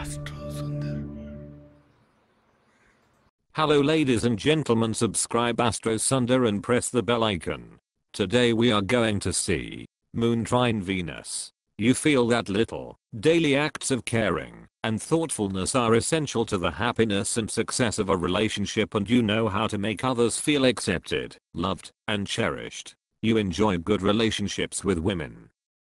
Hello ladies and gentlemen, subscribe Astro Sundar and press the bell icon. Today we are going to see Moon Trine Venus. You feel that little daily acts of caring and thoughtfulness are essential to the happiness and success of a relationship, and you know how to make others feel accepted, loved, and cherished. You enjoy good relationships with women